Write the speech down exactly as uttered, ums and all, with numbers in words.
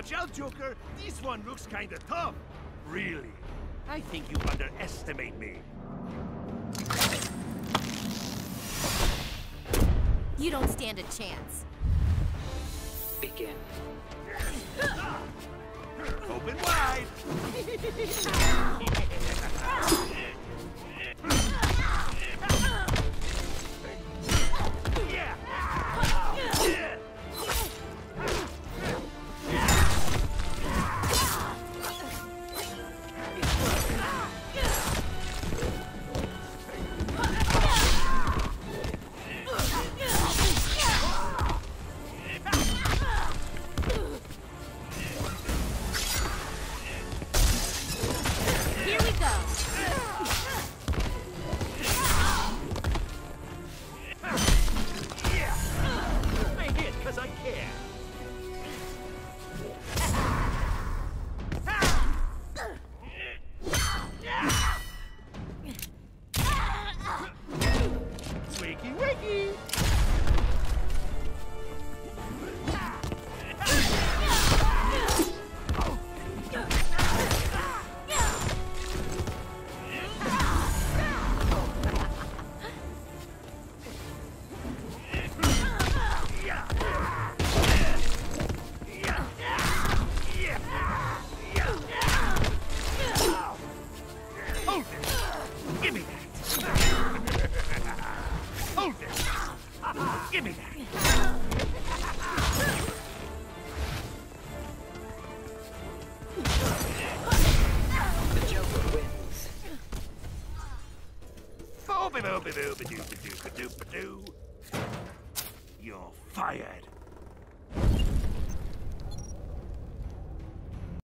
Watch out, Joker. This one looks kinda tough. Really? I think you underestimate me. You don't stand a chance. Begin. Open wide. Give me that! The Joker wins. Boo-ba-doo-ba-doo-ba-doo-ba-doo-ba-doo. You're fired.